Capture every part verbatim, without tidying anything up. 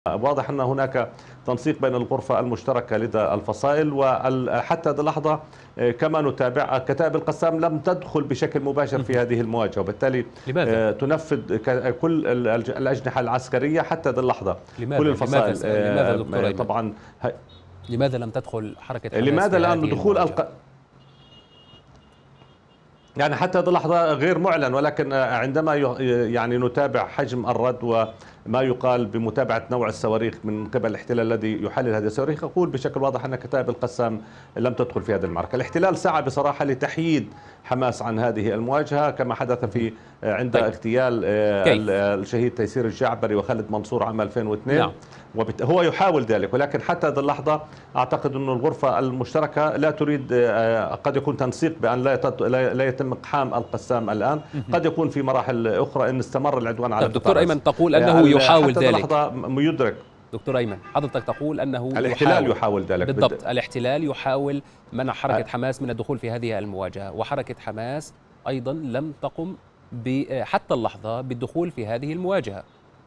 واضح أن هناك تنسيق بين الغرفة المشتركة لدى الفصائل، وحتى هذه اللحظة كما نتابع كتائب القسام لم تدخل بشكل مباشر في هذه المواجهة، وبالتالي لماذا؟ تنفذ كل الأجنحة العسكرية حتى هذه اللحظة. لماذا؟ كل الفصائل لماذا, لماذا دكتور طبعا لماذا لم تدخل حركة حماس لماذا في لأن هذه دخول المواجهة؟ يعني حتى هذه اللحظة غير معلن، ولكن عندما يعني نتابع حجم الرد وما يقال بمتابعة نوع الصواريخ من قبل الاحتلال الذي يحلل هذه الصواريخ، أقول بشكل واضح أن كتائب القسام لم تدخل في هذه المعركة. الاحتلال سعى بصراحة لتحييد حماس عن هذه المواجهة كما حدث في عند طيب. اغتيال الشهيد تيسير الجعبري وخالد منصور عام ألفين واثنين. نعم. هو يحاول ذلك، ولكن حتى هذه اللحظة أعتقد أن الغرفة المشتركة لا تريد، قد يكون تنسيق بأن لا لا يتم إقحام القسام الآن، قد يكون في مراحل أخرى إن استمر العدوان على دكتور أيمن تقول أنه يحاول ذلك. اللحظة يدرك دكتور أيمن حضرتك تقول أنه الاحتلال يحاول, يحاول ذلك بالضبط. بد... الاحتلال يحاول منع حركة حماس من الدخول في هذه المواجهة، وحركة حماس أيضا لم تقم حتى اللحظة بالدخول في هذه المواجهة.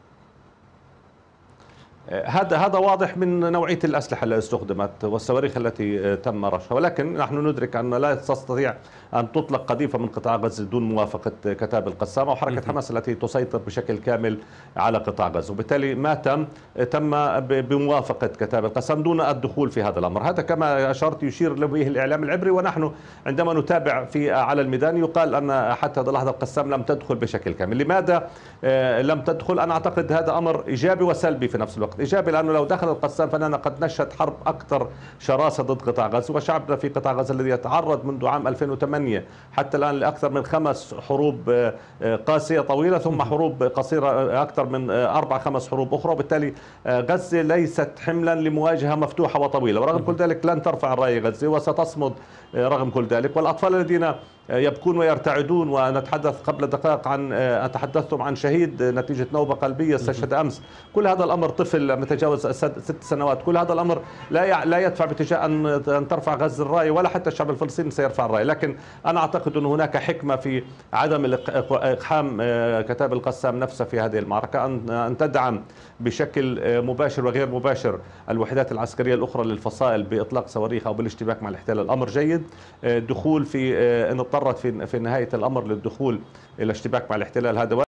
هذا هذا واضح من نوعية الأسلحة التي استخدمت والصواريخ التي تم رشها، ولكن نحن ندرك أن لا تستطيع أن تطلق قذيفة من قطاع غزة دون موافقة كتائب القسام أو حركة حماس التي تسيطر بشكل كامل على قطاع غزة، وبالتالي ما تم تم بموافقة كتائب القسام دون الدخول في هذا الأمر. هذا كما أشرت يشير به الإعلام العبري، ونحن عندما نتابع في على الميدان يقال أن حتى هذه اللحظة القسام لم تدخل بشكل كامل. لماذا لم تدخل؟ أنا أعتقد هذا أمر إيجابي وسلبي في نفس الوقت. إيجابي لأنه لو دخل القسام فإننا قد نشهد حرب أكثر شراسة ضد قطاع غزة، وشعبنا في قطاع غزة الذي يتعرض منذ عام ألفين وثمانية حتى الآن لأكثر من خمس حروب قاسية طويلة، ثم حروب قصيرة أكثر من أربع خمس حروب أخرى، وبالتالي غزة ليست حملا لمواجهة مفتوحة وطويلة، ورغم كل ذلك لن ترفع الراية غزة وستصمد رغم كل ذلك. والأطفال الذين يبكون ويرتعدون، ونتحدث قبل دقائق عن تحدثتم عن شهيد نتيجة نوبة قلبية استشهد أمس، كل هذا الأمر طفل متجاوز ست سنوات، كل هذا الأمر لا لا يدفع باتجاه أن ترفع غزة الراية، ولا حتى الشعب الفلسطيني سيرفع الراية. لكن أنا أعتقد أن هناك حكمة في عدم إقحام كتائب القسام نفسها في هذه المعركة، أن تدعم بشكل مباشر وغير مباشر الوحدات العسكرية الأخرى للفصائل بإطلاق صواريخ أو بالاشتباك مع الاحتلال. الأمر جيد. دخول في إن اضطرت في في نهاية الأمر للدخول إلى اشتباك مع الاحتلال هذا